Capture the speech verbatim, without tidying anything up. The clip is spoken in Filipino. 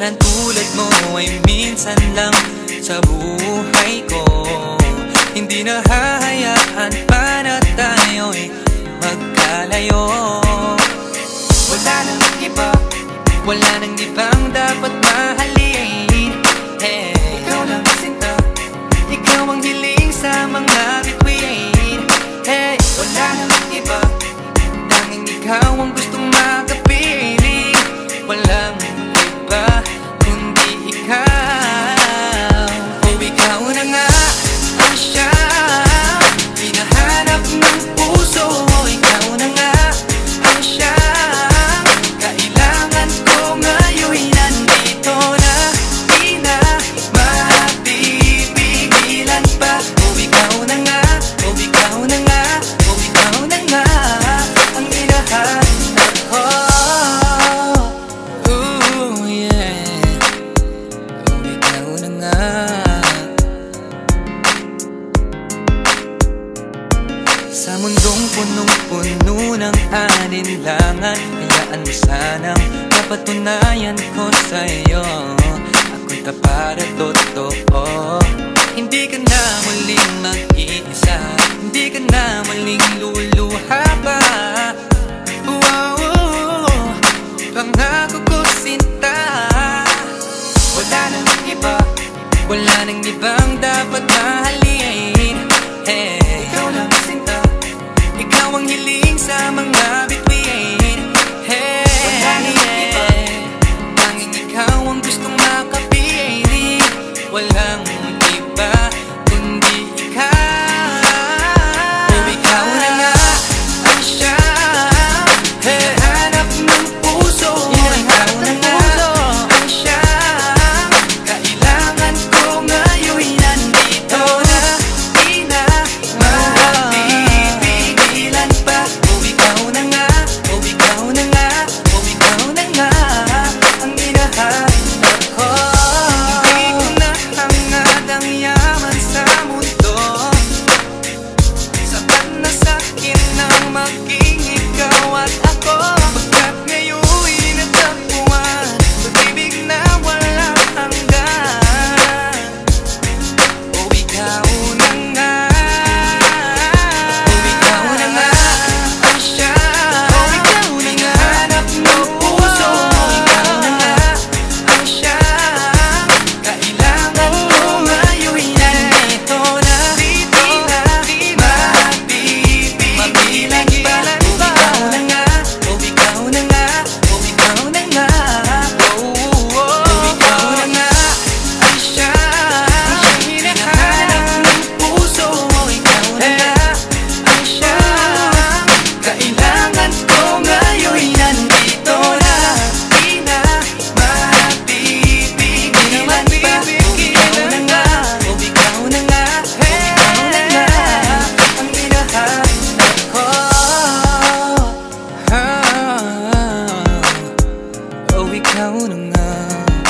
Parang tulad mo ay minsan lang sa buhay ko. Hindi na hahayaan pa na tayo'y magkalayo. Wala nang iba, wala nang ibang dapat mahalin. Hey, ikaw lang sinta, ikaw ang hiling sa mga bituin. Hey, wala nang iba, tanging ikaw ang gustong makapiling. Walang iba kundi ikaw. Oh, ikaw na nga ang siyang hinahanap ng puso. Ikaw na nga ang siyang kailangan ko ngayon. Nandito na, di na mapipigilan pa. Oh, ikaw na nga, oh, ikaw na nga, oh, ikaw na nga ang hinahanap ko. Ooh, yeah. Oh, ikaw na nga. Sa mundong punong-puno ng alinlangan, hayaan mo sanang mapatunayan ko sa'yo ako'y tapat at totoo. Hindi ka na muling mag-iisa, hindi ka na muling luluha pa. Wow, pangako ko sinta, wala nang iba, wala nang ibang dapat mahalin. Hey, ikaw lang sinta, ikaw ang hiling sa mga bituin. Hey, wala nang iba, tanging ikaw ang gustong makapiling. Walang iba kundi ikaw. Oh, ikaw na nga ang siyang hinahanap ng puso. Ikaw na nga ang siyang kailangan ko ngayon. Nandito na, di na mapipigilan pa. Oh, ikaw na nga, oh, ikaw na nga, oh, ikaw na nga ang hinahanap ko. Hindi ko na hangad ang yaman sa mundo, sapat na sa'kin ang maging ikaw at ako. Pagkat ngayon'y natagpuan, pag-ibig na walang hanggan. Oh, ikaw na nga, oh, ikaw na nga ang siyang hinahanap ng puso. Ikaw na nga ang siyang kailangan ko ngayon. Nandito na, dito na, mapipigilan pa. Oh, ikaw na nga, oh, ikaw na nga, oh, ikaw na nga. Oh, oh, ikaw na nga ang siyang hinahanap ng puso. Ikaw na nga ang siyang kailangan ko ngayon. Nandito na, di na mapipigilan pa. Oh, ikaw na nga, oh, ikaw na nga, oh, ikaw na nga ang hinahanap ko. Ah, oh, ikaw na nga.